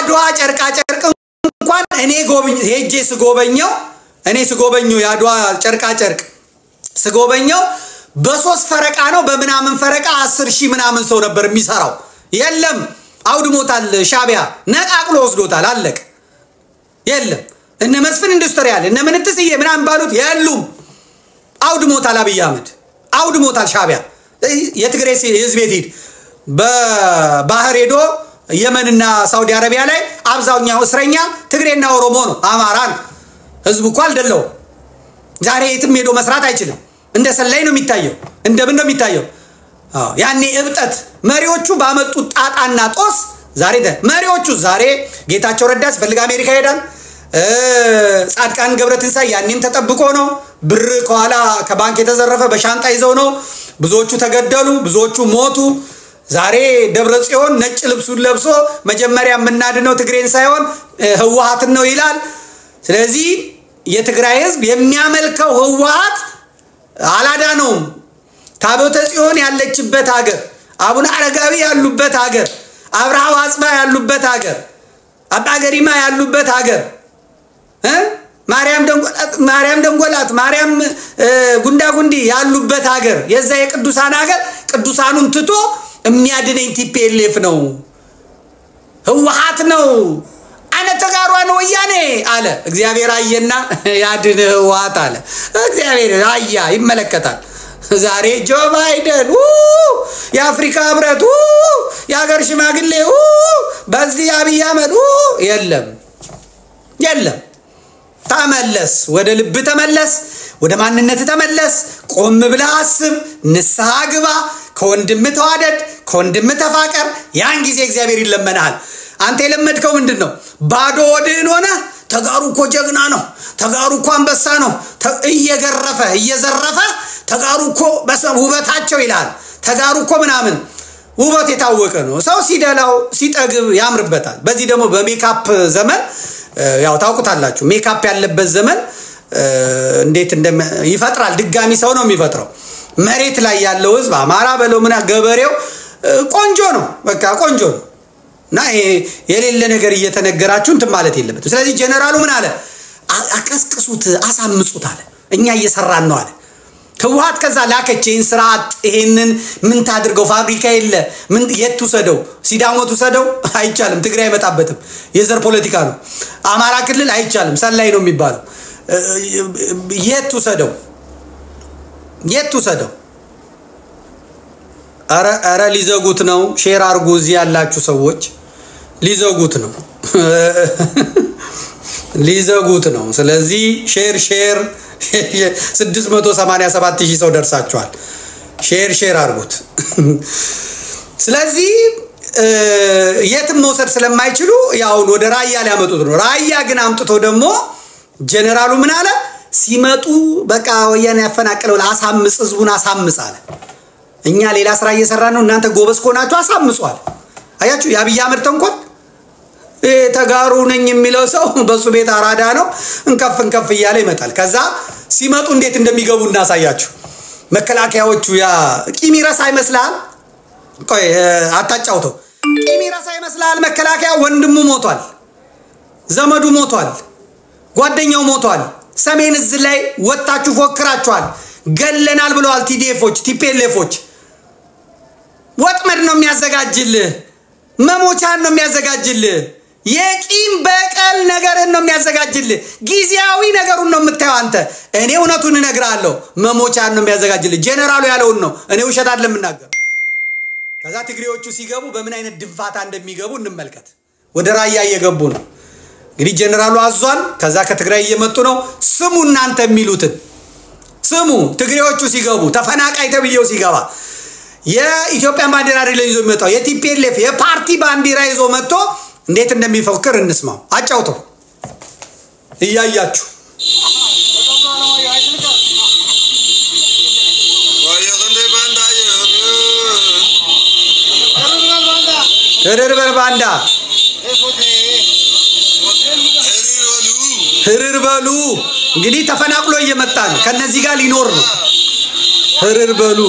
ያድዋ ጨርቃ ጨርቅ እንኳን እኔ ሄጄ ስጎበኘው ያድዋ ጨርቃ ጨርቅ ስጎበኘው በሶስት ፈረቃ ነው በምናምን ፈረቃ 10,000 ምናምን ሰው ነበር የሚሰራው የለም አውድሞታል ሻቢያ ነቃቅሎ ወስዶታል አለቅ የለም እነ መስፍን ኢንዱስትሪያል እነ ምንትስዬ ምናምን ባሉት የሉም አውድሞታል አብይ አህመድ አውድሞታል ሻቢያ የትግራይ ህዝብ ቤት በባህር ሄዶ የመንና ሳውዲ አረቢያ ላይ አብዛኛው እስረኛ ትግሬና ኦሮሞ ነው አማራን ህዝቡ እኮ አልደለው ዛሬ የትም ሄዶ መስራት አይችልም እንደ ሰላይ ነው የሚታየው እንደምን ነው የሚታየው ያኔ እብጠት መሪዎቹ ባመጡት ጣጣና ጦስ መሪዎቹ ዛሬ ጌታቸው ረዳስ ፈልጋ አሜሪካ ሄዳል ጻድቃን ገብረትንሳይ ያኔም ተጠብቆ ነው ብር ከኋላ ከባንክ የተዘረፈ በሻንጣ ይዘው ነው ብዙዎቹ ተገደሉ ብዙዎቹ ሞቱ ዛሬ ደብረጽዮን ነጭ ልብሱን ለብሶ መጀመሪያ ምናድነው ትግሬን ሳይሆን ህወሓትን ነው ይላል ስለዚህ የትግራይ ህዝብ የሚያመልከው ህወሓት አላዳነው ታቦተ ጽዮን ያለችበት ሀገር አቡነ አረጋዊ ያሉበት ሀገር አብርሃው አጽባ ያሉበት ሀገር አባ ገሪማ ያሉበት ሀገር ማርያም ደንጎላት ማርያም ጉንዳጉንዲ ያሉበት ሀገር የዛ የቅዱሳን ሀገር ቅዱሳኑን ትቶ የሚያድነኝ ቲፒኤልኤፍ ነው ህወሓት ነው አነ ተጋሯ ነው ወያኔ አለ እግዚአብሔር አየና ያድነ ህወሓት አለ እግዚአብሔር አያ ይመለከታል ዛሬ ጆ ባይደን የአፍሪካ ህብረት የሀገር ሽማግሌ በዚህ አብይ አህመድ የለም ተመለስ ወደ ልብ ተመለስ ወደ ማንነት ተመለስ ቆም ብለህ አስብ ንስሐ ግባ ከወንድም ተዋደድ ከወንድም ተፋቀር ያን ጊዜ እግዚአብሔር ይለመናል አንተ የለመድከው ምንድነው ባዶ ወድህን ሆነ ተጋሩ እኮ ጀግና ነው ተጋሩ እኮ አንበሳ ነው እየገረፈ እየዘረፈ ተጋሩ እኮ ውበታቸው ይላል ተጋሩ እኮ ምናምን ውበት የታወቀ ነው ሰው ሲደላው ሲጠግብ ያምርበታል በዚህ ደግሞ በሜካፕ ዘመን ያው ታውቁታላችሁ ሜካፕ ያለበት ዘመን እንዴት ይፈጥራል ድጋሚ ሰው ነው የሚፈጥረው መሬት ላይ ያለው ህዝብ አማራ በለው ምና ገበሬው ቆንጆ ነው በቃ ቆንጆ ነው ና የሌለ ነገር እየተነገራችሁ እንት ማለት የለበት ስለዚህ ጀነራሉ ምን አለ አቀስቅሱት አሳምጹት አለ እኛ እየሰራን ነው አለ ህወሓት ከዛ ላከቼን ስርዓት ይሄንን ምን ታድርገው ፋብሪካ የለ ምን የትውሰደው ሲዳሞቱ ሰደው አይቻልም ትግራይ አይመጣበትም የዘር ፖለቲካ ነው አማራ ክልል አይቻልም ሰላይ ነው የሚባለው የትውሰደው አረ ሊዘጉት ነው ሼር አርጉ እዚህ ያላችሁ ሰዎች ሊዘጉት ነው ስለዚህ ሼር 687,000 ሰው ደርሳችኋል ሼር አርጉት ስለዚህ የትም መውሰድ ስለማይችሉ ያው ወደ ራያ ሊያመጡት ነው ራያ ግን አምጥቶ ደግሞ ጀነራሉ ምን አለ ሲመጡ በቃ ወያኔ ያፈናቀለው አሳምጽ ህዝቡን አሳምጽ አለ እኛ ሌላ ስራ እየሰራን ነው እናንተ ጎበስ ኮናችሁ አሳምጹአል አያችሁ ያብይ አህመድ ተንኮል ተጋሩ ነኝ የሚለው ሰው በሱ ቤት አራዳ ነው እንከፍ እያለ ይመጣል ከዛ ሲመጡ እንዴት እንደሚገቡ እናሳያችሁ መከላከያዎቹ ያ ቂሚራስ አይመስላል ቆይ አታጫውተው ቂሚራስ አይመስላል መከላከያ ወንድሙ ሞቷል ዘመዱ ሞቷል ጓደኛው ሞቷል ሰሜን እዝ ላይ ወጣችሁ ፎክራችኋል ገለናል ብለዋል ቲዲኤፎች ቲፒኤልኤፎች ወጥመድ ነው የሚያዘጋጅልህ መሞቻን ነው የሚያዘጋጅልህ የቂም በቀል ነገርን ነው የሚያዘጋጅልህ ጊዜያዊ ነገሩን ነው የምታየው አንተ እኔ እውነቱን እነግራለሁ መሞቻን ነው የሚያዘጋጅልህ ጀነራሉ ያለውን ነው እኔ ውሸት አይደለም እናገር ከዛ ትግሬዎቹ ሲገቡ በምን አይነት ድንፋታ እንደሚገቡ እንመልከት ወደ ራያ እየገቡ ነው እንግዲህ ጀነራሉ አዟል ከዛ ከትግራይ እየመጡ ነው ስሙ እናንተ የሚሉትን ስሙ ትግሬዎቹ ሲገቡ ተፈናቃይ ተብየው ሲገባ የኢትዮጵያ ባንዲራ አይደለም ይዞ የሚመጣው የቲፒኤልኤፍ የፓርቲ ባንዲራ ይዞ መጥቶ እንዴት እንደሚፎክር እንስማው አጫውተው እያያችሁ ህርር ባንዳ ህርር በሉ እንግዲህ ተፈናቅሎ እየመጣ ነው ከነዚህ ጋር ሊኖር ነው ህርር በሉ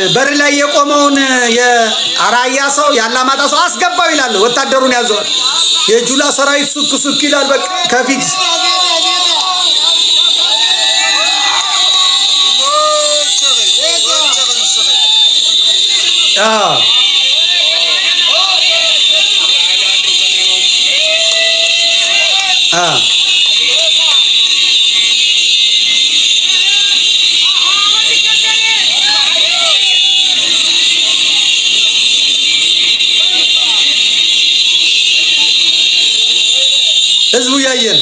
በር ላይ የቆመውን የአራያ ሰው ያላማጣ ሰው አስገባው ይላል ወታደሩን ያዘዋል የጁላ ሰራዊት ሱክ ሱክ ይላል በቃ ከፊት ህዝቡ ያየን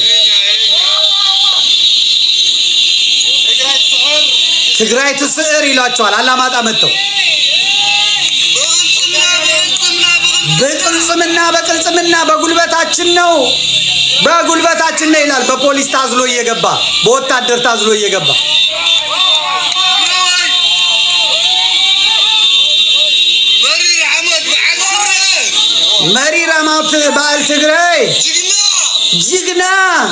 ትግራይ ትስዕር ይላቸዋል አላማጣ መጥተው በቅልጽምና በጉልበታችን ነው ይላል በፖሊስ ታዝሎ እየገባ በወታደር ታዝሎ እየገባ መሪ ረማት ባል ትግራይ ጅግና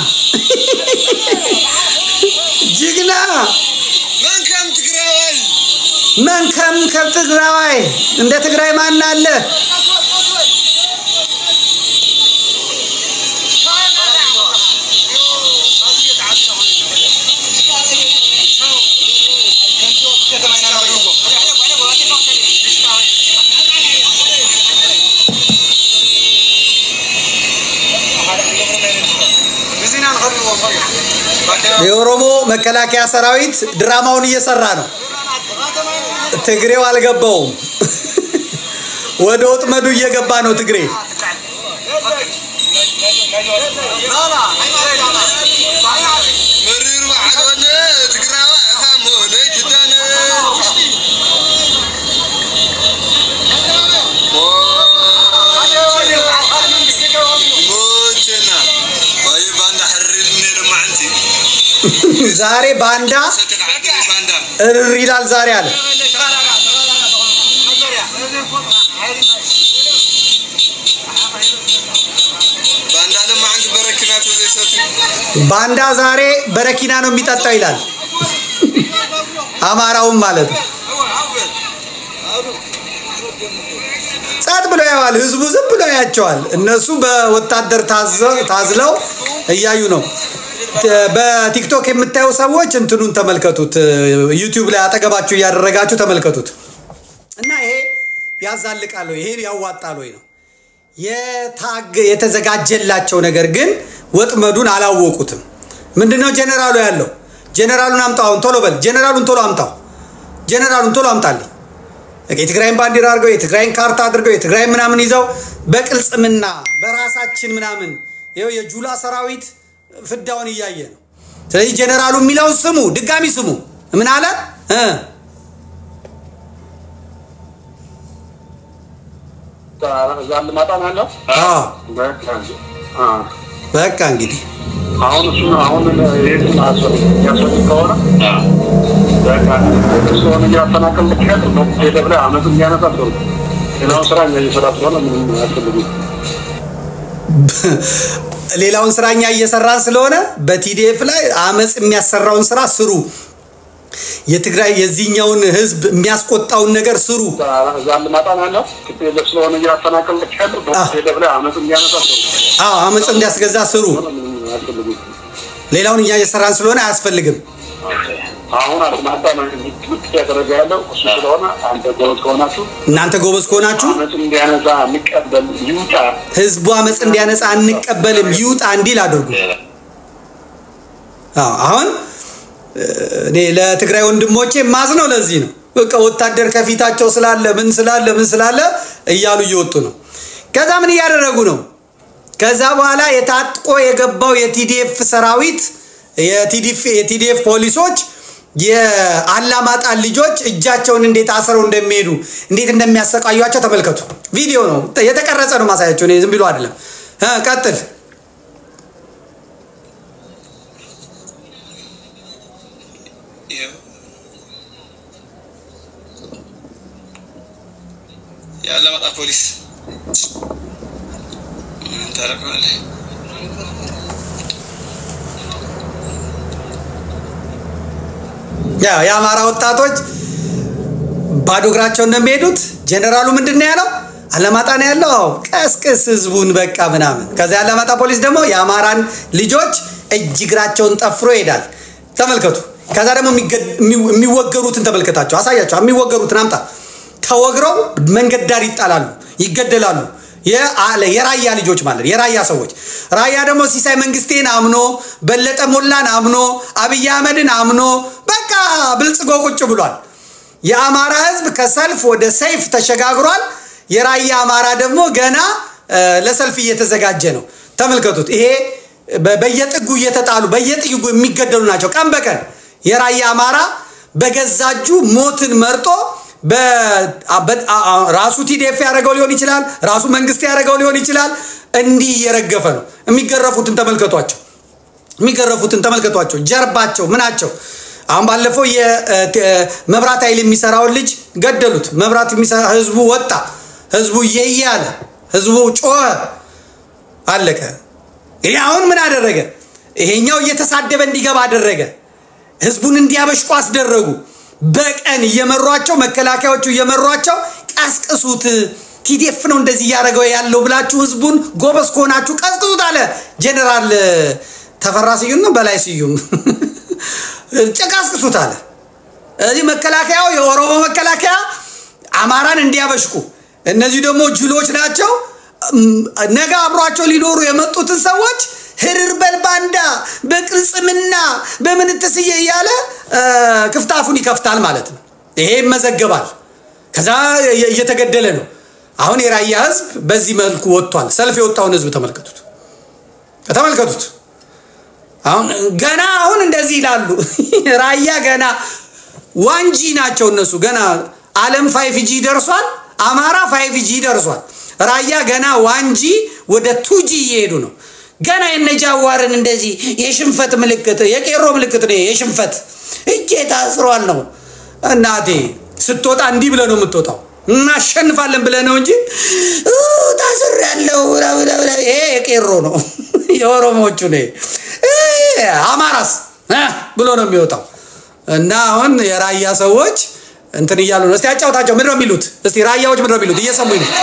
መንከም ከትግራይ እንደ ትግራይ ማን አለ የኦሮሞ መከላከያ ሰራዊት ድራማውን እየሰራ ነው ትግሬው አልገባውም ወደ ወጥመዱ እየገባ ነው ትግሬ ዛሬ ባንዳ ይላል ዛሬ አለ ባንዳ ዛሬ በረኪና ነው የሚጠጣው ይላል አማራውን ማለት ጻት ብሎ ያዋል ህዝቡ ዝም ብሎ ያያቸዋል እነሱ በወታደር ታዝለው እያዩ ነው በቲክቶክ የምታዩ ሰዎች እንትኑን ተመልከቱት ዩቲዩብ ላይ አጠገባችሁ ያደረጋችሁ ተመልከቱት እና ይሄ ያዛልቃል ይሄ ያዋጣል ወይ ነው የተዘጋጀላቸው ነገር ግን ወጥመዱን አላወቁትም ምንድነው ጀነራሉ ያለው ጀነራሉን አምጣው ቶሎ በል ጀነራሉን ቶሎ አምጣልኝ የትግራይን ባንዲራ አድርገው የትግራይን ካርታ አድርገው የትግራይ ምናምን ይዘው በቅልጽምና በራሳችን ምናምን ይሄው የጁላ ሰራዊት ፍዳውን እያየ ነው ስለዚህ ጀነራሉ የሚለው ስሙ ድጋሚ ስሙ ምን አለ ዛል ማጣን አለ በቃ እንግዲህ አሁን ይሄን አሰሩ ያሰሩከውና በቃ እሱን ያፈናቀል ልከት ነው ደብረ አመት የሚያነሳው ሌላውን ስራ እየሰራው ነው ምን ያስፈልግ ሌላውን ስራኛ እየሰራን ስለሆነ በቲዲኤፍ ላይ አመጽ የሚያሰራውን ስራ ስሩ የትግራይ የዚህኛውን ህዝብ የሚያስቆጣውን ነገር ስሩ ዛል ማጣን አለ ከቴሌፍ ስለሆነ ያፈናቀል ልከት ነው ደብረ አመት የሚያነሳው አመጽ እንዲያስገዛ ስሩ ሌላውን እየሰራን ስለሆነ አያስፈልግም አሁን አጥማታ ነው ያደረጋለው እሱ ስለሆነ እናንተ ጎበዝ ከሆናችሁ አመጽ እንዲያነሳ እንቀበል ይውጣ ህዝቡ አመጽ እንዲያነሳ እንቀበልም ይውጣ እንዲል አድርጉ አሁን እኔ ለትግራይ ወንድሞቼ ማዝነው ለዚህ ነው በቃ ወታደር ከፊታቸው ስላለ ምን ስላለ እያሉ እየወጡ ነው ከዛ ምን ያደረጉ ነው ከዛ በኋላ የታጥቆ የገባው የቲዲኤፍ ሰራዊት የቲዲኤፍ ፖሊሶች የአላማጣ ልጆች እጃቸውን እንዴት አሰረው እንደሚሄዱ እንዴት እንደሚያሰቃዩአቸው ተመልከቱ ቪዲዮ ነው የተቀረጸ ነው ማሳያቸው ነው ዝም ብሎ አይደለም ቀጥል የአላማጣ ፖሊስ ታረቀዋል የአማራ ወጣቶች ባዶ እግራቸውን ነው የሚሄዱት። ጀነራሉ ምንድነው ያለው? አለማጣ ነው ያለው። ቀስቅስ ህዝቡን በቃ ምናምን። ከዛ አለማጣ ፖሊስ ደግሞ የአማራን ልጆች እጅ እግራቸውን ጠፍሮ ይሄዳል። ተመልከቱ። ከዛ ደግሞ የሚወገሩትን ተመልከታቸው፣ አሳያቸው። የሚወገሩትን አምጣ። ተወግረው መንገድ ዳር ይጣላሉ፣ ይገደላሉ። የራያ ልጆች ማለት የራያ ሰዎች። ራያ ደግሞ ሲሳይ መንግስቴን አምኖ በለጠ ሞላን አምኖ አብይ አህመድን አምኖ በቃ ብልጽጎ ቁጭ ብሏል። የአማራ ህዝብ ከሰልፍ ወደ ሰይፍ ተሸጋግሯል። የራያ አማራ ደግሞ ገና ለሰልፍ እየተዘጋጀ ነው። ተመልከቱት። ይሄ በየጥጉ እየተጣሉ በየጥጉ የሚገደሉ ናቸው ቀን በቀን። የራያ አማራ በገዛጁ ሞትን መርጦ ራሱ ቲዲኤፍ ያደረገው ሊሆን ይችላል፣ ራሱ መንግስት ያደረገው ሊሆን ይችላል። እንዲህ እየረገፈ ነው። የሚገረፉትን ተመልከቷቸው፣ የሚገረፉትን ተመልከቷቸው። ጀርባቸው ምናቸው። አሁን ባለፈው የመብራት ኃይል የሚሰራውን ልጅ ገደሉት። መብራት የሚሰራ ህዝቡ ወጣ፣ ህዝቡ እየያለ ህዝቡ ጮኸ፣ አለቀ። ይሄ አሁን ምን አደረገ? ይሄኛው እየተሳደበ እንዲገባ አደረገ። ህዝቡን እንዲያበሽቁ አስደረጉ። በቀን እየመሯቸው መከላከያዎቹ እየመሯቸው ቀስቅሱት፣ ቲዲኤፍ ነው እንደዚህ ያደረገው ያለው ብላችሁ ህዝቡን ጎበዝ ከሆናችሁ ቀስቅሱት አለ ጀነራል ተፈራ ስዩም ነው በላይ ስዩም ጨቃስቅሱት አለ። እዚህ መከላከያው የኦሮሞ መከላከያ አማራን እንዲያበሽቁ፣ እነዚህ ደግሞ ጅሎች ናቸው። ነገ አብሯቸው ሊኖሩ የመጡትን ሰዎች ህርር በልባንዳ በቅልጽምና በምንትስየ ያለ ክፍታፉን ይከፍታል ማለት ነው። ይሄ መዘገባል። ከዛ እየተገደለ ነው። አሁን የራያ ህዝብ በዚህ መልኩ ወጥቷል። ሰልፍ የወጣውን ህዝብ ተመልከቱት፣ ተመልከቱት። አሁን እንደዚህ ይላሉ። ራያ ገና ዋንጂ ናቸው እነሱ። ገና ዓለም 5G ደርሷል፣ አማራ 5G ደርሷል። ራያ ገና ዋንጂ ወደ 2G እየሄዱ ነው። ገና የነጃዋርን እንደዚህ የሽንፈት ምልክት የቄሮ ምልክት ነው። የሽንፈት እጄ ታስሯል ነው። እናቴ ስትወጣ እንዲህ ብለ ነው የምትወጣው። እናሸንፋለን ብለ ነው እንጂ ታስር ያለው ይሄ የቄሮ ነው። የኦሮሞቹ ነው። አማራስ ብሎ ነው የሚወጣው። እና አሁን የራያ ሰዎች እንትን እያሉ ነው። እስቲ አጫውታቸው። ምንድነው የሚሉት? እስቲ ራያዎች ምንድነው የሚሉት? እየሰሙኝ ነው።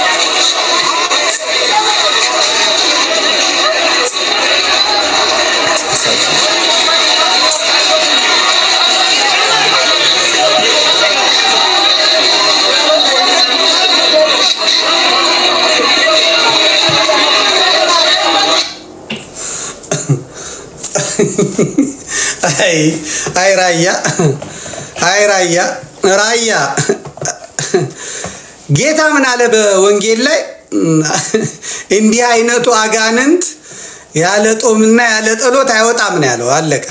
አይ ራያ ጌታ ምን አለ በወንጌል ላይ? እንዲህ አይነቱ አጋንንት ያለ ጦምና ያለ ጸሎት አይወጣም ነው ያለው። አለቀ።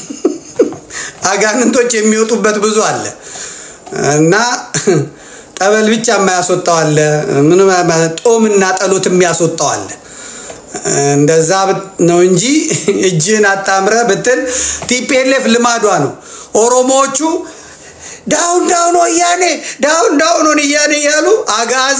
አጋንንቶች የሚወጡበት ብዙ አለ እና ጠበል ብቻ የማያስወጣው አለ። ምንም ጦምና ጸሎት የሚያስወጣው አለ። እንደዛ ነው እንጂ እጅን አጣምረ ብትል ቲፒኤልኤፍ ልማዷ ነው። ኦሮሞዎቹ ዳውን ወያኔ ዳውን ወያኔ ያሉ አጋዚ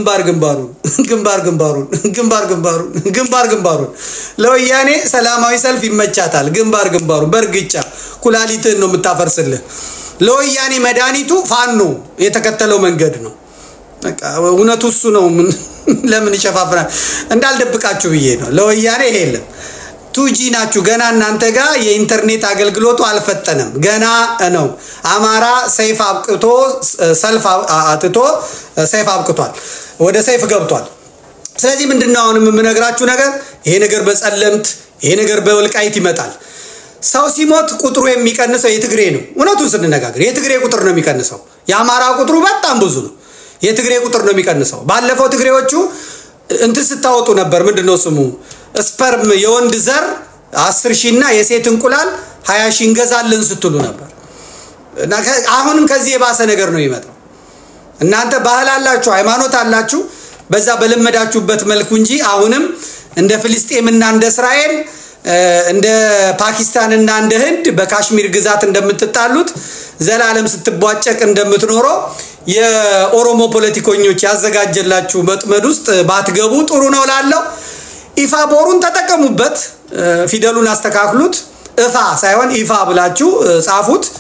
ግንባር ለወያኔ ሰላማዊ ሰልፍ ይመቻታል። ግንባር በርግጫ ኩላሊትን ነው የምታፈርስልህ። ለወያኔ መድኃኒቱ ፋኖ የተከተለው መንገድ ነው። በቃ እውነቱ እሱ ነው። ለምን ይሸፋፍራል? እንዳልደብቃችሁ ብዬ ነው። ለወያኔ ይሄ የለም። 2G ናችሁ ገና። እናንተ ጋር የኢንተርኔት አገልግሎቱ አልፈጠነም ገና ነው። አማራ ሰይፍ አብቅቶ ሰልፍ አጥቶ ሰይፍ አብቅቷል፣ ወደ ሰይፍ ገብቷል። ስለዚህ ምንድነው አሁን የምነግራችሁ ነገር? ይሄ ነገር በጸለምት ይሄ ነገር በወልቃይት ይመጣል። ሰው ሲሞት ቁጥሩ የሚቀንሰው የትግሬ ነው። እውነቱን ስንነጋገር የትግሬ ቁጥር ነው የሚቀንሰው። የአማራ ቁጥሩ በጣም ብዙ ነው። የትግሬ ቁጥር ነው የሚቀንሰው። ባለፈው ትግሬዎቹ እንትን ስታወጡ ነበር። ምንድነው ስሙ? ስፐርም የወንድ ዘር 10,000 እና የሴት እንቁላል 20,000 እንገዛለን ስትሉ ነበር። እና አሁንም ከዚህ የባሰ ነገር ነው ይመጣው። እናንተ ባህል አላችሁ፣ ሃይማኖት አላችሁ፣ በዛ በለመዳችሁበት መልኩ እንጂ አሁንም እንደ ፍልስጤምና እንደ እስራኤል እንደ ፓኪስታንና እንደ ህንድ በካሽሚር ግዛት እንደምትጣሉት ዘላለም ስትቧጨቅ እንደምትኖረው የኦሮሞ ፖለቲከኞች ያዘጋጀላችሁ መጥመድ ውስጥ ባትገቡ ጥሩ ነው ላለው። ኢፋ ቦሩን ተጠቀሙበት፣ ፊደሉን አስተካክሉት። እፋ ሳይሆን ኢፋ ብላችሁ ጻፉት።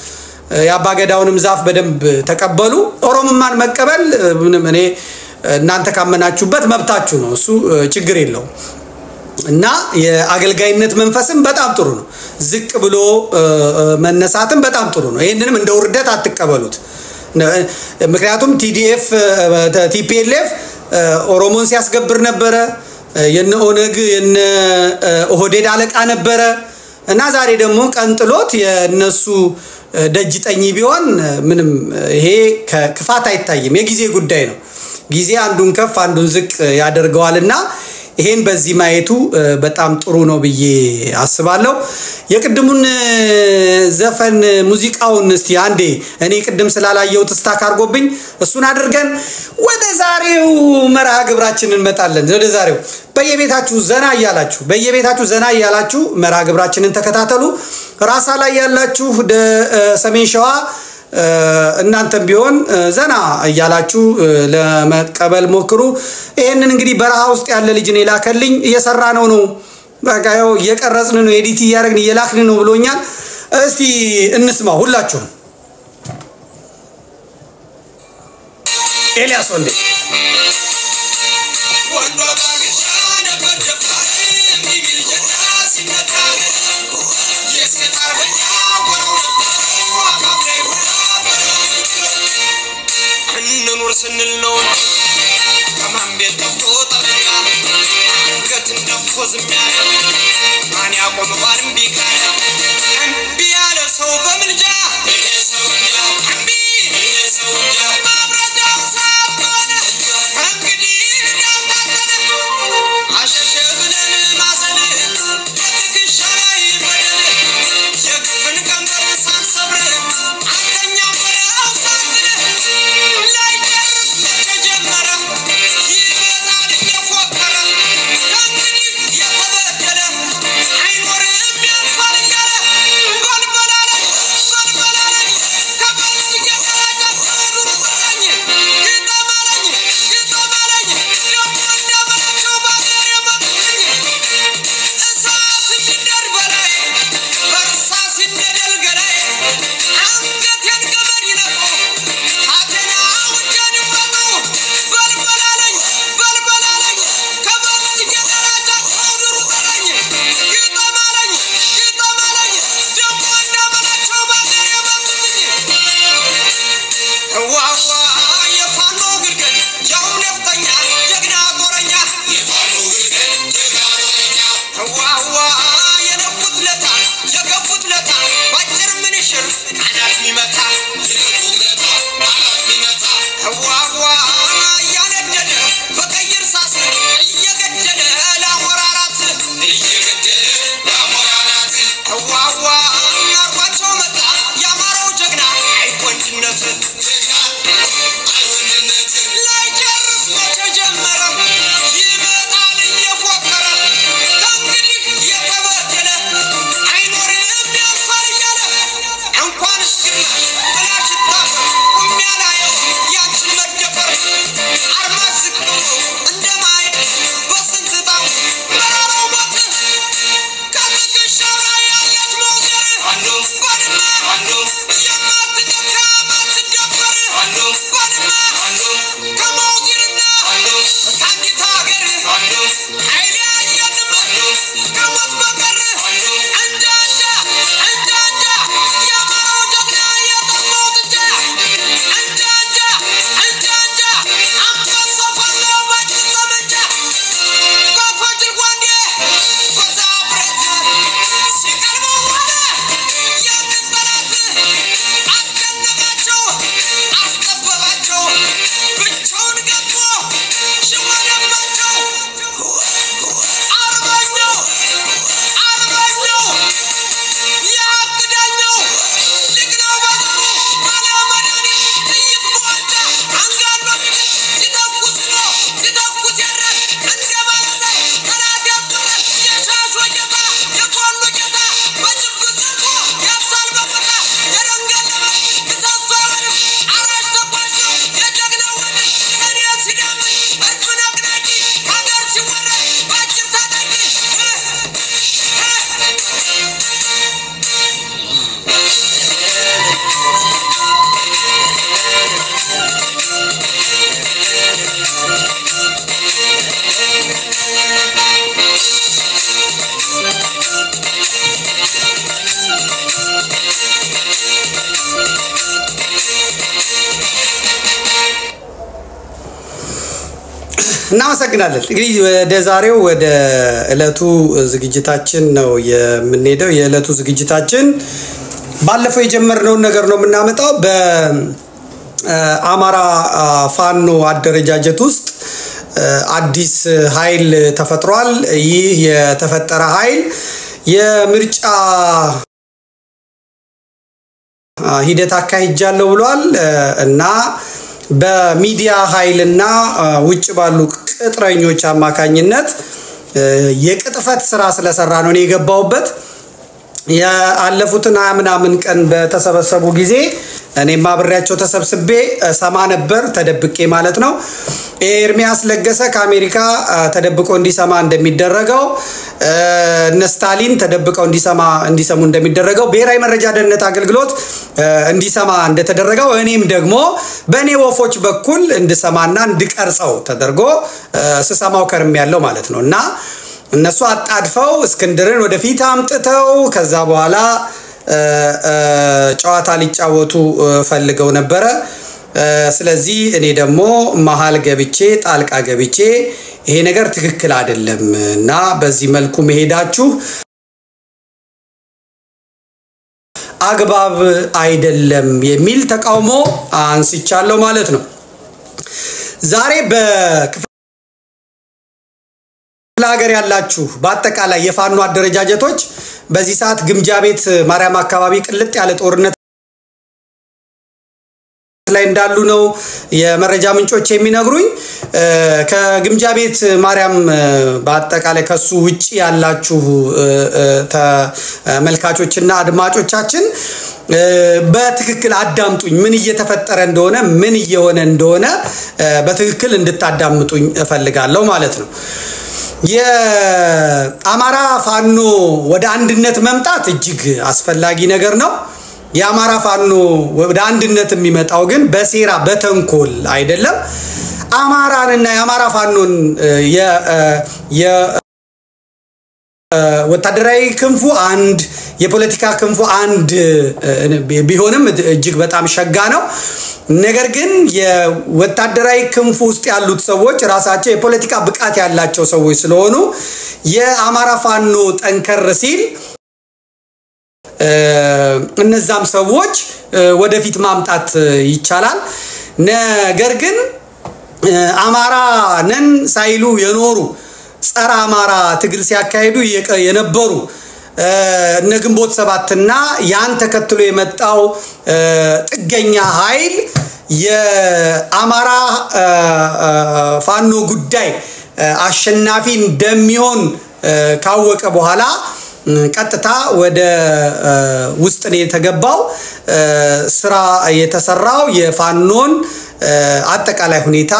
ያባገዳውንም ዛፍ በደንብ ተቀበሉ ኦሮሞማን መቀበል ምንም እኔ እናንተ ካመናችሁበት መብታችሁ ነው እሱ ችግር የለው እና የአገልጋይነት መንፈስም በጣም ጥሩ ነው ዝቅ ብሎ መነሳትም በጣም ጥሩ ነው ይሄንንም እንደ ውርደት አትቀበሉት ምክንያቱም TPLF ኦሮሞን ሲያስገብር ነበር የነ ኦነግ የነ ኦህዴድ አለቃ ነበር እና ዛሬ ደግሞ ቀንጥሎት የነሱ ደጅጠኝ ቢሆን ምንም ይሄ ከክፋት አይታይም የጊዜ ጉዳይ ነው ጊዜ አንዱን ከፍ አንዱን ዝቅ ያደርገዋልና ይሄን በዚህ ማየቱ በጣም ጥሩ ነው ብዬ አስባለሁ የቅድሙን ዘፈን ሙዚቃውን እስቲ አንዴ እኔ ቅድም ስላላየው ተስታክ አርጎብኝ እሱን አድርገን ወደ ዛሬው መርሃ ግብራችን እንመጣለን ወደ ዛሬው በየቤታችሁ ዘና ያላችሁ መርሃ ግብራችንን ተከታተሉ ራሳ ላይ ያላችሁ ሰሜን ሸዋ እናንተም ቢሆን ዘና ያላችሁ ለመቀበል ሞክሩ ይሄንን እንግዲህ በረሃ ውስጥ ያለ ልጅ ነው ላከልኝ እየሰራ ነው በቃ ያው እየቀረጽን ነው ኤዲት እያደረግን እየላክን ነው ብሎኛል እስቲ እንስማው ሁላችሁ ኤልያስ ወንዴ ስንል ነው ከማን ቤት ተፍቶ ጠበቃ አንገት እንደፎዝ የሚያለ ማን ያቆመዋል እምቢ ካለ እምቢ ያለ ሰው በምልጃ እምቢ ማብረጃው ሳቦነ እንግዲህ እንዳታተነ አሸሸ ብለን ማዘን በትከሻ ላይ በደል የግፍን ቀንበር ሳንሰብር አንተኛ በረው ሳንል ተጀመረ ይበዛል እየፎከረ እንግዲህ የተበ እናመሰግናለን። እንግዲህ ወደ ዛሬው ወደ ዕለቱ ዝግጅታችን ነው የምንሄደው። የዕለቱ ዝግጅታችን ባለፈው የጀመርነውን ነገር ነው የምናመጣው። በአማራ ፋኖ አደረጃጀት ውስጥ አዲስ ኃይል ተፈጥሯል። ይህ የተፈጠረ ኃይል የምርጫ ሂደት አካሂጃለሁ ብሏል እና በሚዲያ ኃይልና ውጭ ባሉ ቅጥረኞች አማካኝነት የቅጥፈት ስራ ስለሰራ ነው የገባውበት። ያለፉትን 20 ምናምን ቀን በተሰበሰቡ ጊዜ እኔም አብሬያቸው ተሰብስቤ ሰማ ነበር ተደብቄ ማለት ነው። ኤርሚያስ ለገሰ ከአሜሪካ ተደብቆ እንዲሰማ እንደሚደረገው እነ ስታሊን ተደብቀው እንዲሰሙ እንደሚደረገው ብሔራዊ መረጃ ደህንነት አገልግሎት እንዲሰማ እንደተደረገው እኔም ደግሞ በእኔ ወፎች በኩል እንድሰማና እንድቀርጸው ተደርጎ ስሰማው ከርም ያለው ማለት ነው እና እነሱ አጣድፈው እስክንድርን ወደፊት አምጥተው ከዛ በኋላ ጨዋታ ሊጫወቱ ፈልገው ነበረ። ስለዚህ እኔ ደግሞ መሃል ገብቼ ጣልቃ ገብቼ ይሄ ነገር ትክክል አይደለም እና በዚህ መልኩ መሄዳችሁ አግባብ አይደለም የሚል ተቃውሞ አንስቻለሁ ማለት ነው። ዛሬ በክፍለ ሀገር ያላችሁ በአጠቃላይ የፋኖ አደረጃጀቶች በዚህ ሰዓት ግምጃ ቤት ማርያም አካባቢ ቅልጥ ያለ ጦርነት ላይ እንዳሉ ነው የመረጃ ምንጮች የሚነግሩኝ። ከግምጃ ቤት ማርያም በአጠቃላይ ከሱ ውጪ ያላችሁ ተመልካቾችና አድማጮቻችን በትክክል አዳምጡኝ። ምን እየተፈጠረ እንደሆነ ምን እየሆነ እንደሆነ በትክክል እንድታዳምጡኝ እፈልጋለሁ ማለት ነው። የአማራ ፋኖ ወደ አንድነት መምጣት እጅግ አስፈላጊ ነገር ነው። የአማራ ፋኖ ወደ አንድነት የሚመጣው ግን በሴራ በተንኮል አይደለም። አማራንና የአማራ ፋኖን ወታደራዊ ክንፉ አንድ የፖለቲካ ክንፉ አንድ ቢሆንም እጅግ በጣም ሸጋ ነው። ነገር ግን የወታደራዊ ክንፉ ውስጥ ያሉት ሰዎች ራሳቸው የፖለቲካ ብቃት ያላቸው ሰዎች ስለሆኑ የአማራ ፋኖ ጠንከር ሲል እነዛም ሰዎች ወደፊት ማምጣት ይቻላል። ነገር ግን አማራ ነን ሳይሉ የኖሩ ጸረ አማራ ትግል ሲያካሂዱ የነበሩ እነ ግንቦት ሰባትና ያን ተከትሎ የመጣው ጥገኛ ኃይል የአማራ ፋኖ ጉዳይ አሸናፊ እንደሚሆን ካወቀ በኋላ ቀጥታ ወደ ውስጥ ነው የተገባው። ስራ የተሰራው የፋኖን አጠቃላይ ሁኔታ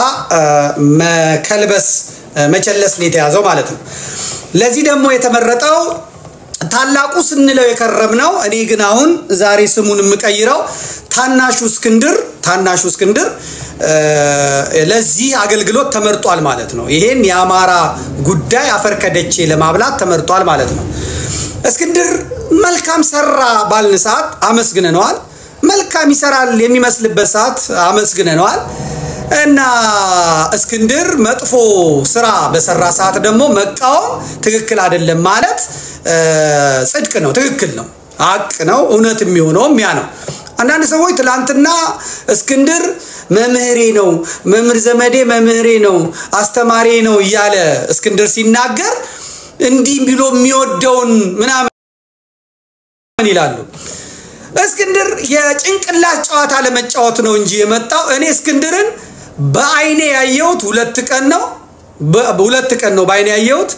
መቸለስ ነው የተያዘው ማለት ነው። ለዚህ ደግሞ የተመረጠው ታላቁ ስንለው የከረምነው እኔ ግን አሁን ዛሬ ስሙን የምቀይረው ታናሹ እስክንድር ለዚህ አገልግሎት ተመርጧል ማለት ነው። ይሄን የአማራ ጉዳይ አፈር ከደቼ ለማብላት ተመርጧል ማለት ነው። እስክንድር መልካም ሰራ ባልን ሰዓት አመስግነነዋል። መልካም ይሰራል የሚመስልበት ሰዓት አመስግነነዋል። እና እስክንድር መጥፎ ስራ በሰራ ሰዓት ደግሞ መቃወም ትክክል አይደለም ማለት ጽድቅ ነው፣ ትክክል ነው፣ ሀቅ ነው፣ እውነት የሚሆነው ያ ነው። አንዳንድ ሰዎች ትላንትና እስክንድር መምህሬ ነው፣ መምህር ዘመዴ መምህሬ ነው፣ አስተማሪ ነው እያለ እስክንድር ሲናገር እንዲህ ብሎ የሚወደውን ምናምን ይላሉ። እስክንድር የጭንቅላት ጨዋታ ለመጫወት ነው እንጂ የመጣው እኔ እስክንድርን በአይኔ ያየሁት ሁለት ቀን ነው በአይኔ ያየሁት።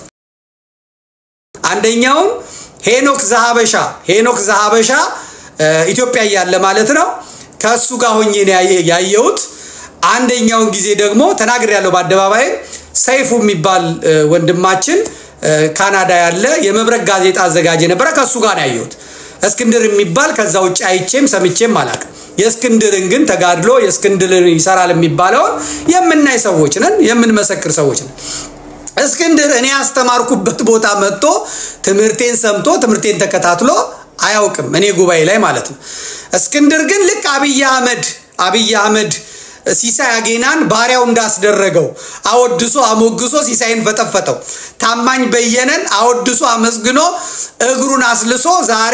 አንደኛው ሄኖክ ዘሀበሻ ኢትዮጵያ ያለ ማለት ነው ከሱ ጋር ሆኜ ያየሁት። አንደኛው ጊዜ ደግሞ ተናግሬ ያለው በአደባባይ ሰይፉ የሚባል ወንድማችን ካናዳ ያለ የመብረቅ ጋዜጣ አዘጋጅ ነበር፣ ከሱ ጋር ያየሁት። እስክንድር የሚባል ከዛ ውጪ አይቼም ሰምቼም አላውቅም። የእስክንድርን ግን ተጋድሎ የእስክንድርን ይሰራል የሚባለው የምናይ ሰዎች ነን፣ የምንመሰክር ሰዎች ነን። እስክንድር እኔ አስተማርኩበት ቦታ መጥቶ ትምህርቴን ሰምቶ ትምህርቴን ተከታትሎ አያውቅም፣ እኔ ጉባኤ ላይ ማለት ነው። እስክንድር ግን ልክ አብይ አህመድ ሲሳይ አጌናን ባሪያው እንዳስደረገው አወድሶ አሞግሶ ሲሳይን ፈጠፈጠው። ታማኝ በየነን አወድሶ አመስግኖ እግሩን አስልሶ ዛሬ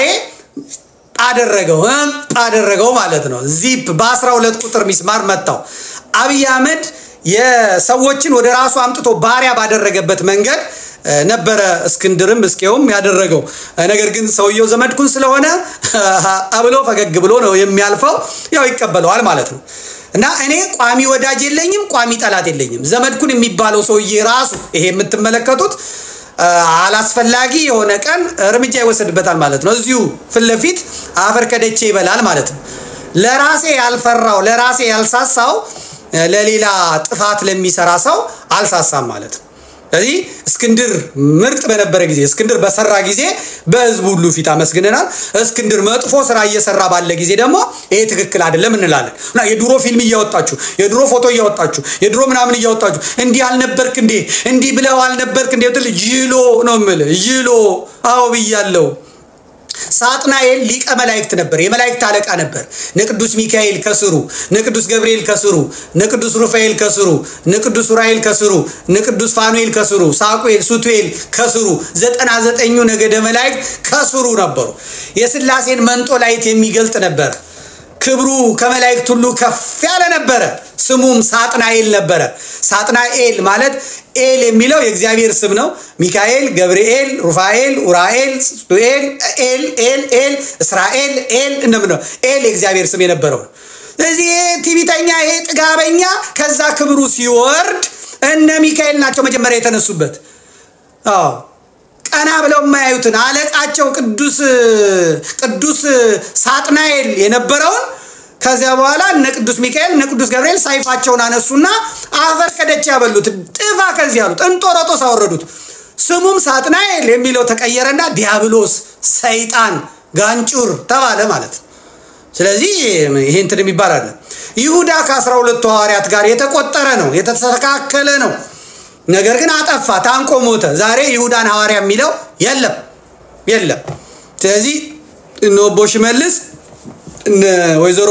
አደረገው ማለት ነው። ዚፕ በ12 ቁጥር ሚስማር መጣው። አብይ አህመድ የሰዎችን ወደ ራሱ አምጥቶ ባሪያ ባደረገበት መንገድ ነበረ እስክንድርም እስኬውም ያደረገው። ነገር ግን ሰውየው ዘመድኩን ስለሆነ አብሎ ፈገግ ብሎ ነው የሚያልፈው። ያው ይቀበለዋል ማለት ነው። እና እኔ ቋሚ ወዳጅ የለኝም፣ ቋሚ ጠላት የለኝም። ዘመድኩን የሚባለው ሰውዬ ራሱ ይሄ የምትመለከቱት አላስፈላጊ የሆነ ቀን እርምጃ ይወሰድበታል ማለት ነው። እዚሁ ፍለፊት አፈር ከደቼ ይበላል ማለት ነው። ለራሴ ያልፈራው ለራሴ ያልሳሳው ለሌላ ጥፋት ለሚሰራ ሰው አልሳሳም ማለት ነው። ስለዚህ እስክንድር ምርጥ በነበረ ጊዜ እስክንድር በሰራ ጊዜ በህዝብ ሁሉ ፊት አመስግነናል። እስክንድር መጥፎ ስራ እየሰራ ባለ ጊዜ ደግሞ ይሄ ትክክል አይደለም እንላለን። እና የድሮ ፊልም እያወጣችሁ የድሮ ፎቶ እያወጣችሁ የድሮ ምናምን እያወጣችሁ እንዲህ አልነበርክ እንዴ እንዲህ ብለው አልነበርክ እንዴ ትል ጅሎ ነው የምልህ። ጅሎ አዎ ብያለሁ። ሳጥናኤል ሊቀ መላእክት ነበር፣ የመላእክት አለቃ ነበር። ነቅዱስ ሚካኤል ከስሩ፣ ነቅዱስ ገብርኤል ከስሩ፣ ነቅዱስ ሩፋኤል ከስሩ፣ ነቅዱስ ኡራኤል ከስሩ፣ ነቅዱስ ፋኑኤል ከስሩ፣ ሳቁኤል ሱቱኤል ከስሩ፣ 99ኙ ነገደ መላእክት ከስሩ ነበሩ። የሥላሴን መንጦላይት የሚገልጥ ነበር። ክብሩ ከመላእክት ሁሉ ከፍ ያለ ነበረ። ስሙም ሳጥናኤል ነበረ። ሳጥናኤል ማለት ኤል የሚለው የእግዚአብሔር ስም ነው። ሚካኤል፣ ገብርኤል፣ ሩፋኤል፣ ኡራኤል፣ ሱቱኤል፣ ኤል እስራኤል ኤል እንደምነው ኤል የእግዚአብሔር ስም የነበረው። ስለዚህ ቲቪተኛ ይሄ ጥጋበኛ ከዛ ክብሩ ሲወርድ እነ ሚካኤል ናቸው መጀመሪያ የተነሱበት። ቀና ብለው የማያዩትን አለቃቸው ቅዱስ ሳጥናኤል የነበረውን ከዚያ በኋላ እነ ቅዱስ ሚካኤል እነ ቅዱስ ገብርኤል ሳይፋቸውን አነሱና አፈር ከደች ያበሉት። ጥፋ ከዚህ ያሉት እንጦሮጦስ አወረዱት። ስሙም ሳጥናኤል የሚለው ተቀየረና ዲያብሎስ ሰይጣን ጋንጩር ተባለ ማለት ነው። ስለዚህ ይሄ እንትን የሚባል አለ። ይሁዳ ከ12 ሐዋርያት ጋር የተቆጠረ ነው፣ የተስተካከለ ነው። ነገር ግን አጠፋ፣ ታንቆ ሞተ። ዛሬ ይሁዳን ሐዋርያ የሚለው የለም። ስለዚህ እነ ቦሽመልስ እነ ወይዘሮ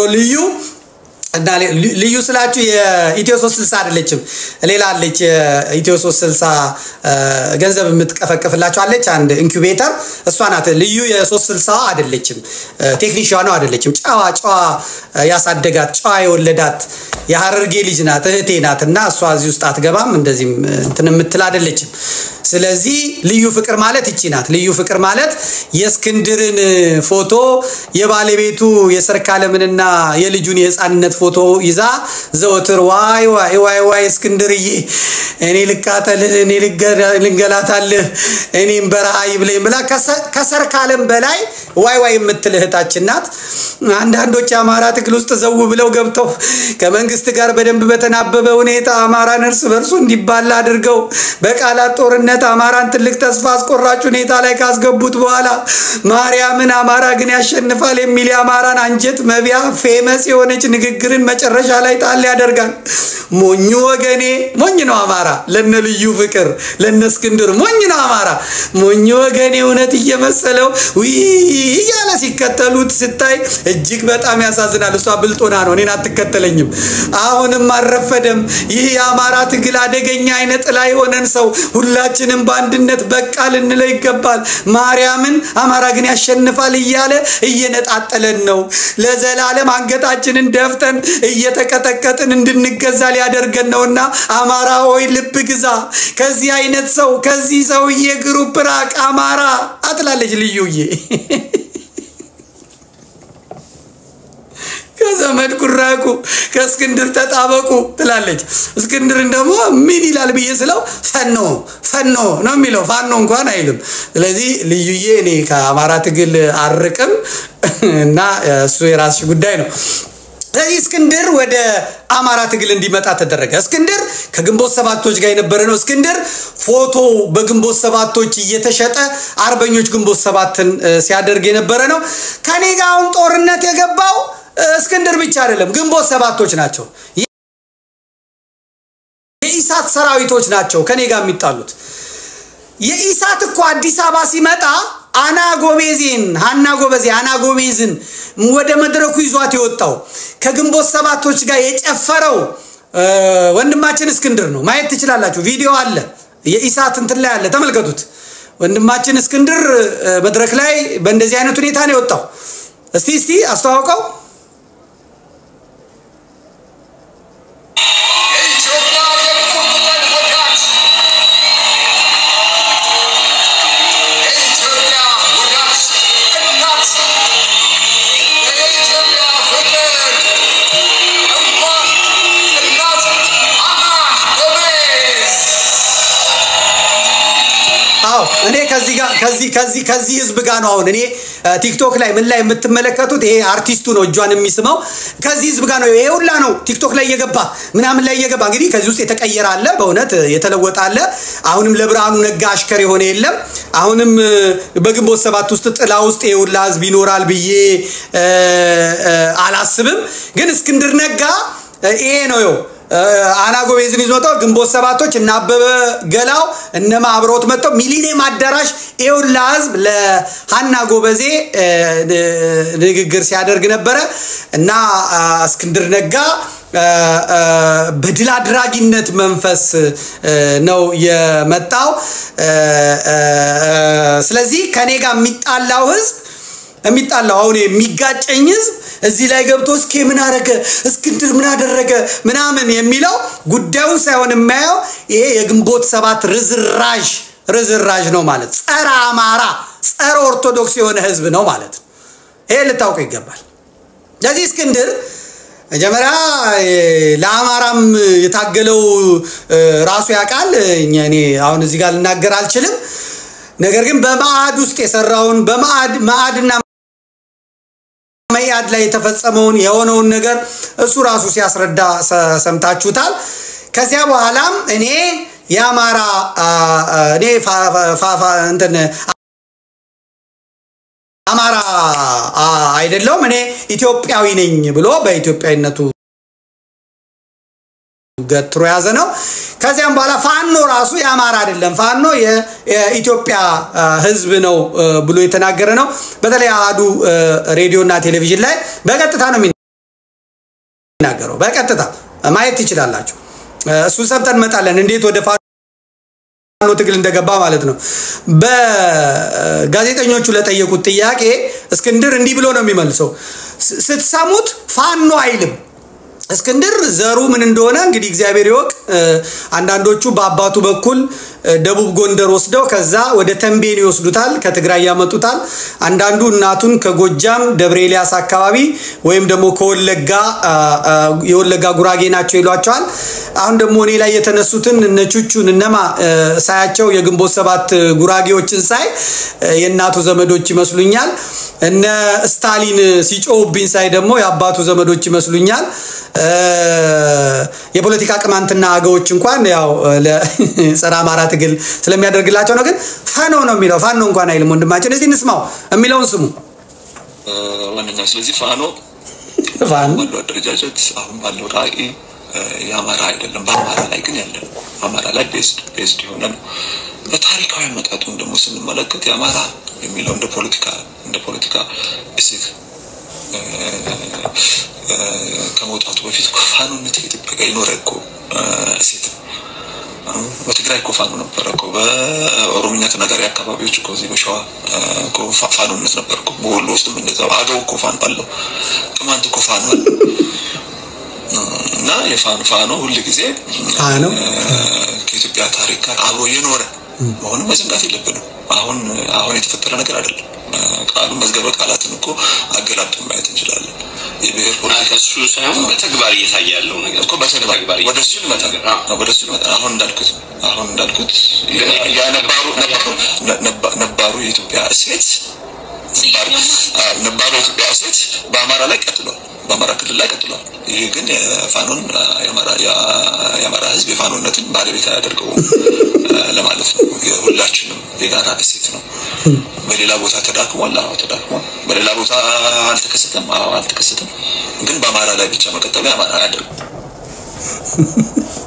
ልዩ ስላችሁ የኢትዮ 360 አይደለችም፣ ሌላ አለች። ኢትዮ 360 ገንዘብ የምትቀፈቅፍላችሁ አለች አንድ ኢንኩቤተር፣ እሷ ናት። ልዩ የ360 አይደለችም፣ ቴክኒሻኗ አይደለችም። ጨዋ ያሳደጋት ጨዋ የወለዳት የሐረርጌ ልጅ ናት፣ እህቴ ናትና እሷ እዚህ ውስጥ አትገባም፣ እንደዚህ እንትን የምትል አይደለችም። ስለዚህ ልዩ ፍቅር ማለት እቺ ናት። ልዩ ፍቅር ማለት የእስክንድርን ፎቶ የባለቤቱ የሰርካለምንና የልጁን የህፃንነት ፎቶ ይዛ ዘወትር ዋይ እስክንድርዬ እኔ ልቃጠልህ እኔ ልንገላታልህ እኔም በረሃ ይብለኝ ብላ ከሰርካለም በላይ ዋይ የምትል እህታችን ናት። አንዳንዶች አማራ ትግል ውስጥ ዘው ብለው ገብተው ከመንግስት ጋር በደንብ በተናበበ ሁኔታ አማራን እርስ በርሱ እንዲባላ አድርገው በቃላት ጦርነት አማራን ትልቅ ተስፋ አስቆራጭ ሁኔታ ላይ ካስገቡት በኋላ ማርያምን አማራ ግን ያሸንፋል የሚል የአማራን አንጀት መቢያ ፌመስ የሆነች ንግግርን መጨረሻ ላይ ጣል ያደርጋል። ሞኙ ወገኔ ሞኝ ነው አማራ፣ ለነ ልዩ ፍቅር ለነ እስክንድር ሞኝ ነው አማራ። ሞኙ ወገኔ እውነት እየመሰለው እያለ ሲከተሉት ስታይ እጅግ በጣም ያሳዝናል። እሷ ብልጦና ነው፣ እኔን አትከተለኝም። አሁንም አልረፈደም። ይህ የአማራ ትግል አደገኛ አይነት ላይ ሆነን ሰው ሁላችንም በአንድነት በቃ ልንለው ይገባል። ማርያምን አማራ ግን ያሸንፋል እያለ እየነጣጠለን ነው። ለዘላለም አንገታችንን ደፍተን እየተቀጠቀጥን እንድንገዛ ሊያደርገን ነውና አማራ ሆይ ልብ ግዛ። ከዚህ አይነት ሰው ከዚህ ሰውዬ ግሩፕ ራቅ አማራ አትላለች ልዩዬ። ከዘመድ ኩራቁ ከእስክንድር ተጣበቁ ትላለች። እስክንድርን ደግሞ ምን ይላል ብዬ ስለው ፈኖ ነው የሚለው፣ ፋኖ እንኳን አይልም። ስለዚህ ልዩዬ እኔ ከአማራ ትግል አርቅም እና እሱ የራስሽ ጉዳይ ነው። ስለዚህ እስክንድር ወደ አማራ ትግል እንዲመጣ ተደረገ። እስክንድር ከግንቦት ሰባቶች ጋር የነበረ ነው። እስክንድር ፎቶ በግንቦት ሰባቶች እየተሸጠ አርበኞች ግንቦት ሰባትን ሲያደርግ የነበረ ነው። ከኔ ጋር አሁን ጦርነት የገባው እስክንድር ብቻ አይደለም፣ ግንቦት ሰባቶች ናቸው። የኢሳት ሰራዊቶች ናቸው ከኔ ጋር የሚጣሉት። የኢሳት እኮ አዲስ አበባ ሲመጣ አና ጎሜዝን ወደ መድረኩ ይዟት የወጣው ከግንቦት ሰባቶች ጋር የጨፈረው ወንድማችን እስክንድር ነው። ማየት ትችላላችሁ። ቪዲዮ አለ፣ የኢሳት እንትን ላይ አለ፣ ተመልከቱት። ወንድማችን እስክንድር መድረክ ላይ በእንደዚህ አይነት ሁኔታ ነው የወጣው። እስቲ አስተዋውቀው። እኔ ከዚህ ህዝብ ጋር ነው አሁን እኔ ቲክቶክ ላይ ምን ላይ የምትመለከቱት ይሄ አርቲስቱ ነው እጇን የሚስመው ከዚህ ህዝብ ጋር ነው። ይሄ ሁላ ነው ቲክቶክ ላይ እየገባ ምናምን ላይ እየገባ እንግዲህ ከዚህ ውስጥ የተቀየረ አለ፣ በእውነት የተለወጠ አለ። አሁንም ለብርሃኑ ነጋ አሽከር የሆነ የለም። አሁንም በግንቦት ሰባት ውስጥ ጥላ ውስጥ ይሄ ሁላ ህዝብ ይኖራል ብዬ አላስብም። ግን እስክንድር ነጋ ይሄ ነው አና ጎሜዝን ይዞታው ግንቦት ሰባቶች እና አበበ ገላው እነማ አብሮት መጥተው ሚሊኒየም አዳራሽ ይውላ ህዝብ ለሃና ጎበዜ ንግግር ሲያደርግ ነበር እና እስክንድር ነጋ በድል አድራጊነት መንፈስ ነው የመጣው። ስለዚህ ከኔ ጋር የሚጣላው አሁን የሚጋጨኝ ህዝብ እዚህ ላይ ገብቶ እስኪ ምን አረገ እስክንድር ምን አደረገ ምናምን የሚለው ጉዳዩን ሳይሆን የማየው ይሄ የግንቦት ሰባት ርዝራዥ ነው ማለት ጸረ አማራ ጸረ ኦርቶዶክስ የሆነ ህዝብ ነው ማለት ይሄ ልታውቁ ይገባል። ስለዚህ እስክንድር መጀመሪያ ለአማራም የታገለው ራሱ ያውቃል። እኔ አሁን እዚህ ጋር ልናገር አልችልም። ነገር ግን በማዕድ ውስጥ የሰራውን በማዕድና መያድ ላይ የተፈጸመውን የሆነውን ነገር እሱ ራሱ ሲያስረዳ ሰምታችሁታል። ከዚያ በኋላም እኔ ያማራ እኔ አማራ አይደለም እኔ ኢትዮጵያዊ ነኝ ብሎ በኢትዮጵያዊነቱ ገትሮ ያዘ ነው። ከዚያም በኋላ ፋኖ ራሱ ያማራ አይደለም ፋኖ የኢትዮጵያ ህዝብ ነው ብሎ የተናገረ ነው። በተለይ አዱ ሬዲዮና ቴሌቪዥን ላይ በቀጥታ ነው የሚናገረው። በቀጥታ ማየት ትችላላችሁ። እሱን ሰምተን መጣለን እንዴት ወደ ፋኖ ትግል እንደገባ ማለት ነው። በጋዜጠኞቹ ለጠየቁት ጥያቄ እስክንድር እንዲህ ብሎ ነው የሚመልሰው። ስትሰሙት ፋኖ አይልም። እስክንድር ዘሩ ምን እንደሆነ እንግዲህ እግዚአብሔር ይወቅ። አንዳንዶቹ በአባቱ በኩል ደቡብ ጎንደር ወስደው ከዛ ወደ ተንቤን ይወስዱታል፣ ከትግራይ ያመጡታል። አንዳንዱ እናቱን ከጎጃም ደብረ ኤልያስ አካባቢ ወይም ደግሞ ከወለጋ የወለጋ ጉራጌ ናቸው ይሏቸዋል። አሁን ደግሞ እኔ ላይ የተነሱትን እነቹቹን እነማ ሳያቸው የግንቦት ሰባት ጉራጌዎችን ሳይ የእናቱ ዘመዶች ይመስሉኛል። እነ ስታሊን ሲጮውብኝ ሳይ ደግሞ የአባቱ ዘመዶች ይመስሉኛል። የፖለቲካ ቅማንትና አገዎች እንኳን ያው ለጸረ አማራ ትግል ስለሚያደርግላቸው ነው። ግን ፋኖ ነው የሚለው ፋኖ እንኳን አይልም። ወንድማችን እዚህ እንስማው የሚለውን ስሙ ወንድና ስለዚህ ፋኖ ባለው አደረጃጀት አሁን ባለው ራዕይ የአማራ አይደለም። በአማራ ላይ ግን ያለ አማራ ላይ ቤስድ የሆነ ነው። በታሪካዊ አመጣጡን ደግሞ ስንመለከት የአማራ የሚለው እንደ ፖለቲካ እሴት ከመውጣቱ በፊት ፋኖነት ኢትዮጵያ ይኖር እኮ እሴት በትግራይ እኮ ፋኖ ነበር እኮ በኦሮሚያ ተናጋሪ አካባቢዎች እኮ እዚህ በሸዋ እኮ ፋኖነት ነበር እኮ በወሎ ውስጥም እንደዛው አገው እኮ ፋኖ አለው ቅማንት እኮ ፋኖ እና የፋኖ ሁሉ ጊዜ ከኢትዮጵያ ታሪክ ጋር አብሮ የኖረ መሆኑን መዘንጋት የለብንም። አሁን የተፈጠረ ነገር አይደለም። ቃሉ መዝገበ ቃላትን እኮ አገላብጥ ማየት እንችላለን። የብሔር ፖለቲካ እሱ ሳይሆን በተግባር እየታየ ያለው ነገር እኮ በተግባር ወደሱ ይመጣ አሁን እንዳልኩት ነባሩ የኢትዮጵያ እሴት ነባሩ የኢትዮጵያ እሴት በአማራ ላይ ቀጥሏል፣ በአማራ ክልል ላይ ቀጥሏል። ይሄ ግን የፋኖን የአማራ ህዝብ የፋኖነትን ባለቤት ያደርገው ለማለት ነው። የሁላችንም የጋራ እሴት ነው። በሌላ ቦታ ተዳክሟል፣ በሌላ ቦታ አልተከሰተም። ግን በአማራ ላይ ብቻ መቀጠሉ ያማራ ያደርግ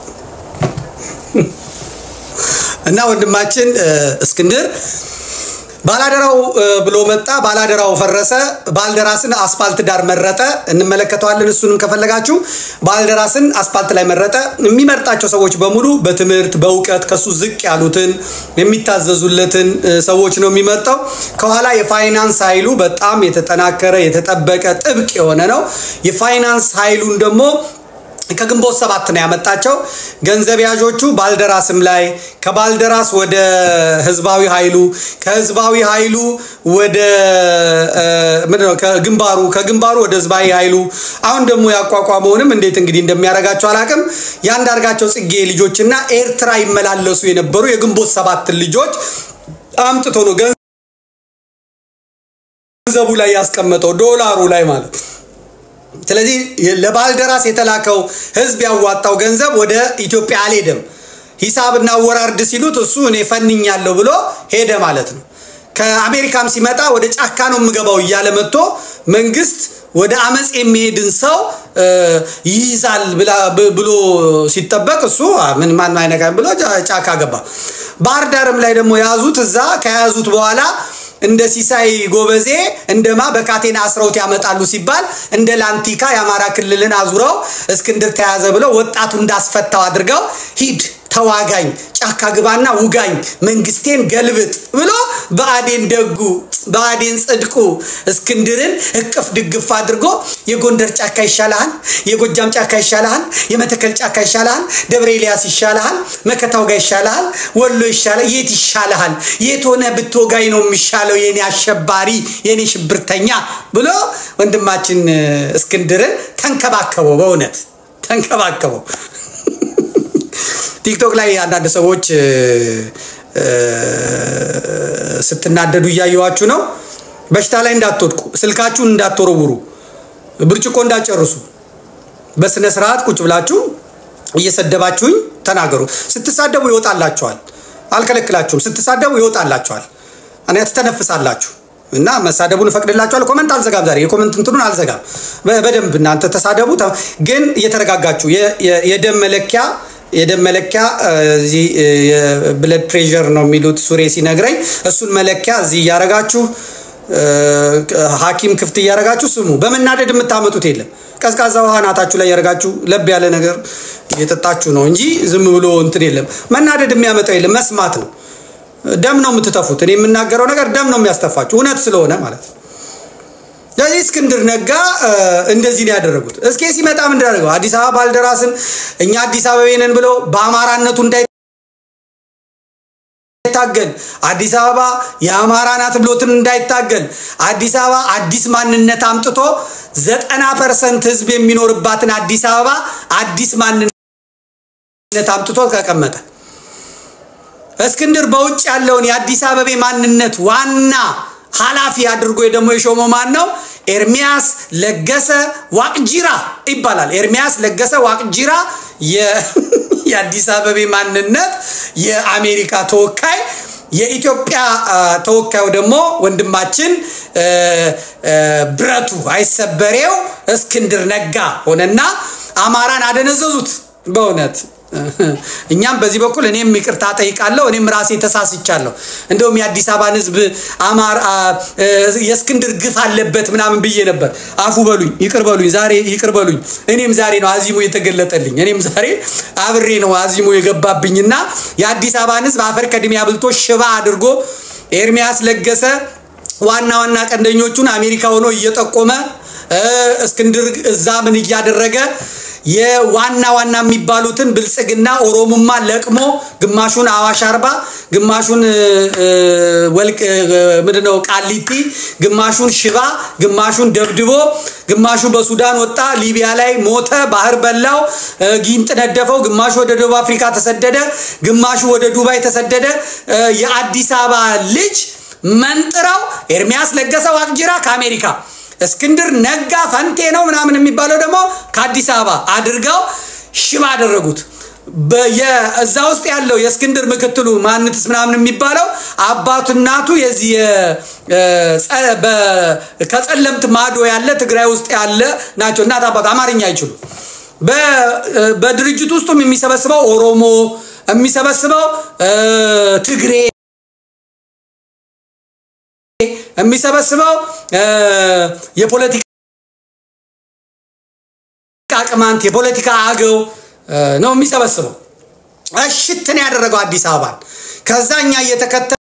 እና ወንድማችን እስክንድር ባላደራው ብሎ መጣ ባላደራው ፈረሰ ባልደራስን አስፋልት ዳር መረጠ እንመለከተዋለን እሱንም ከፈለጋችሁ ባልደራስን አስፋልት ላይ መረጠ የሚመርጣቸው ሰዎች በሙሉ በትምህርት በእውቀት ከሱ ዝቅ ያሉትን የሚታዘዙለትን ሰዎች ነው የሚመርጠው ከኋላ የፋይናንስ ኃይሉ በጣም የተጠናከረ የተጠበቀ ጥብቅ የሆነ ነው የፋይናንስ ኃይሉን ደግሞ ከግንቦት 7 ነው ያመጣቸው ገንዘብ ያዦቹ ባልደራስም ላይ ከባልደራስ ወደ ህዝባዊ ኃይሉ ከህዝባዊ ኃይሉ ወደ ምንድነው ከግንባሩ ወደ ህዝባዊ ኃይሉ አሁን ደግሞ ያቋቋመውንም እንዴት እንግዲህ እንደሚያረጋቸው አላቅም ያንዳርጋቸው ጽጌ ልጆችና ኤርትራ ይመላለሱ የነበሩ የግንቦት 7 ልጆች አምጥቶ ነው ገንዘቡ ላይ ያስቀመጠው ዶላሩ ላይ ማለት ስለዚህ ለባልደራስ የተላከው ህዝብ ያዋጣው ገንዘብ ወደ ኢትዮጵያ አልሄደም ሂሳብና ወራርድ ሲሉት እሱ እኔ ፈንኛለሁ ብሎ ሄደ ማለት ነው ከአሜሪካም ሲመጣ ወደ ጫካ ነው ምገባው ይያለ መጥቶ መንግስት ወደ አመጽ የሚሄድን ሰው ይይዛል ብሎ ሲጠበቅ እሱ ምን ማን አይነካም ብሎ ጫካ ገባ ባርዳርም ላይ ደግሞ ያዙት እዛ ከያዙት በኋላ እንደ ሲሳይ ጎበዜ እንደማ በካቴና አስረውት ያመጣሉ ሲባል እንደ ላንቲካ ያማራ ክልልን አዙረው እስክንድር ተያዘ ብለው ወጣቱ እንዳስፈታው አድርገው ሂድ ተዋጋኝ ጫካ ግባና ውጋኝ መንግስቴን ገልብጥ ብሎ ባዴን ደጉ ባዴን ጽድቁ እስክንድርን እቅፍ ድግፍ አድርጎ የጎንደር ጫካ ይሻላል የጎጃም ጫካ ይሻላል የመተከል ጫካ ይሻላል ደብረ ኤልያስ ይሻላል መከታው ጋር ይሻላል ወሎ ይሻላል የት ይሻላል የት ሆነ ብትወጋይ ነው የሚሻለው የኔ አሸባሪ የኔ ሽብርተኛ ብሎ ወንድማችን እስክንድርን ተንከባከበው በእውነት ተንከባከበው ቲክቶክ ላይ አንዳንድ ሰዎች ስትናደዱ ያያዩዋችሁ ነው በሽታ ላይ እንዳትወድቁ ስልካችሁን እንዳትወረውሩ ብርጭቆ እንዳጨርሱ በስነ ስርዓት ቁጭ ብላችሁ እየሰደባችሁኝ ተናገሩ ስትሳደቡ ይወጣላችኋል አልከለክላችሁም ስትሳደቡ ይወጣላችኋል እኔ ተተነፍሳላችሁ እና መሳደቡን ፈቅድላችኋል ኮሜንት አልዘጋም ዛሬ የኮሜንት እንትኑን አልዘጋም በደንብ እናንተ ተሳደቡ ግን እየተረጋጋችሁ የደም መለኪያ እዚ ብለድ ፕሬሸር ነው የሚሉት ሱሬ ሲነግረኝ እሱን መለኪያ እዚ ያረጋችሁ ሐኪም ክፍት ያረጋችሁ ስሙ በመናደድ የምታመጡት የለም ቀዝቃዛ ውሃ ናታችሁ ላይ ያረጋችሁ ለብ ያለ ነገር እየጠጣችሁ ነው እንጂ ዝም ብሎ እንትን የለም መናደድ የሚያመጣው የለም መስማት ነው ደም ነው የምትተፉት እኔ የምናገረው ነገር ደም ነው የሚያስተፋችሁ እውነት ስለሆነ ማለት ነው ለዚህ እስክንድር ነጋ እንደዚህ ነው ያደረጉት እስኪ ሲመጣ ምን እንዳደረገው አዲስ አበባ ባልደራስን እኛ አዲስ አበባ ነን ብሎ በአማራነቱ እንዳይታገል አዲስ አበባ የአማራ ናት ብሎትን እንዳይታገል አዲስ አበባ አዲስ ማንነት አምጥቶ 90% ህዝብ የሚኖርባትን አዲስ አበባ አዲስ ማንነት አምጥቶ ተቀመጠ እስክንድር በውጭ ያለውን የአዲስ አበባ ማንነት ዋና ሐላፊ አድርጎ ደግሞ የሾመው ማን ነው ኤርሚያስ ለገሰ ዋቅጂራ ይባላል ኤርሚያስ ለገሰ ዋቅጂራ የአዲስ አበባ ማንነት የአሜሪካ ተወካይ የኢትዮጵያ ተወካዩ ደግሞ ወንድማችን ብረቱ አይሰበሬው እስክንድር ነጋ ሆነና አማራን አደነዘዙት በእውነት እኛም በዚህ በኩል እኔም ይቅርታ ጠይቃለሁ እኔም ራሴ ተሳስቻለሁ እንደውም የአዲስ አበባን ህዝብ አማራ የእስክንድር ግፍ አለበት ምናምን ብዬ ነበር አፉ በሉኝ ይቅር በሉኝ ዛሬ ይቅር በሉኝ እኔም ዛሬ ነው አዚሙ የተገለጠልኝ እኔም ዛሬ አብሬ ነው አዚሙ የገባብኝና የአዲስ አበባን ህዝብ አፈር ከድሜ አብልቶ ሽባ አድርጎ ኤርሚያስ ለገሰ ዋና ቀንደኞቹን አሜሪካ ሆኖ እየጠቆመ እስክንድር እዛ ምን ያደረገ የዋና የሚባሉትን ብልጽግና ኦሮሞማ ለቅሞ ግማሹን አዋሽ አርባ ግማሹን ወልቅ ምንድነው ቃሊቲ ግማሹን ሽባ ግማሹን ደብድቦ ግማሹ በሱዳን ወጣ ሊቢያ ላይ ሞተ ባህር በላው ጊንጥ ነደፈው ግማሹ ወደ ደቡብ አፍሪካ ተሰደደ ግማሹ ወደ ዱባይ ተሰደደ የአዲስ አበባ ልጅ መንጥራው ኤርሚያስ ለገሰ ዋቅጂራ ከአሜሪካ እስክንድር ነጋ ፈንቴ ነው ምናምን የሚባለው ደግሞ ከአዲስ አበባ አድርገው ሽባ አደረጉት በየዛ ውስጥ ያለው የእስክንድር ምክትሉ ማንንትስ ምናምን የሚባለው አባቱ እናቱ የዚህ ከጸለምት ማዶ ያለ ትግራይ ውስጥ ያለ ናቸው እናት አባቱ አማርኛ አይችሉ በድርጅት ውስጥም የሚሰበስበው ኦሮሞ የሚሰበስበው ትግሬ የሚሰበስበው የፖለቲካ ቅማንት የፖለቲካ አገው ነው የሚሰበስበው። እሽትን ያደረገው አዲስ አበባን ከዛኛ እየተከተ